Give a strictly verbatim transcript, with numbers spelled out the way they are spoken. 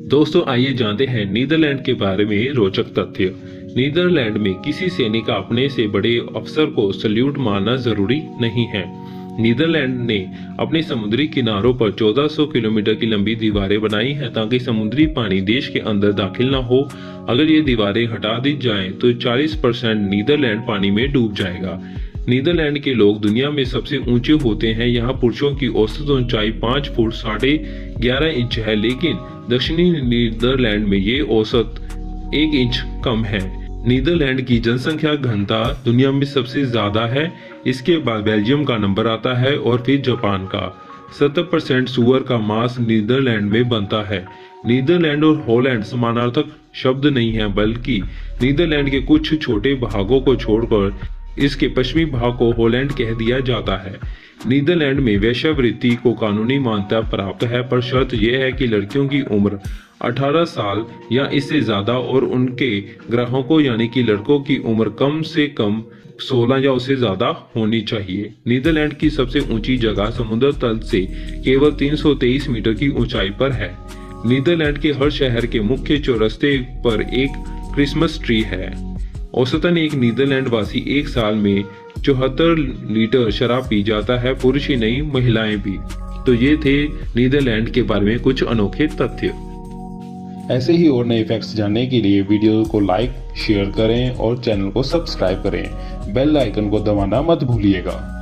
दोस्तों आइए जानते हैं नीदरलैंड के बारे में रोचक तथ्य। नीदरलैंड में किसी सैनिक का अपने से बड़े अफसर को सल्यूट मारना जरूरी नहीं है। नीदरलैंड ने अपने समुद्री किनारों पर चौदह सौ किलोमीटर की लंबी दीवारें बनाई हैं ताकि समुद्री पानी देश के अंदर दाखिल न हो। अगर ये दीवारें हटा दी जाएं तो चालीस परसेंट नीदरलैंड पानी में डूब जाएगा। नीदरलैंड के लोग दुनिया में सबसे ऊंचे होते हैं। यहाँ पुरुषों की औसत ऊंचाई पाँच फुट साढ़े ग्यारह इंच है, लेकिन दक्षिणी नीदरलैंड में ये औसत एक इंच कम है। नीदरलैंड की जनसंख्या घनता दुनिया में सबसे ज्यादा है। इसके बाद बेल्जियम का नंबर आता है और फिर जापान का। सत्तर परसेंट सुअर का मांस नीदरलैंड में बनता है। नीदरलैंड और हॉलैंड समानार्थक शब्द नहीं है, बल्कि नीदरलैंड के कुछ छोटे भागों को छोड़कर इसके पश्चिमी भाग को हॉलैंड कह दिया जाता है। नीदरलैंड में वेश्यावृत्ति को कानूनी मान्यता प्राप्त है, पर शर्त यह है कि लड़कियों की उम्र अठारह साल या इससे ज्यादा और उनके ग्राहकों यानी कि लड़कों की उम्र कम से कम सोलह या उससे ज्यादा होनी चाहिए। नीदरलैंड की सबसे ऊंची जगह समुद्र तल से केवल तीन सौ तेईस मीटर की ऊंचाई पर है। नीदरलैंड के हर शहर के मुख्य चौरस्ते पर एक क्रिसमस ट्री है। औसतन एक नीदरलैंड वासी एक साल में चौहत्तर लीटर शराब पी जाता है, पुरुष ही नहीं महिलाएं भी। तो ये थे नीदरलैंड के बारे में कुछ अनोखे तथ्य। ऐसे ही और नए फैक्ट्स जानने के लिए वीडियो को लाइक शेयर करें और चैनल को सब्सक्राइब करें। बेल आइकन को दबाना मत भूलिएगा।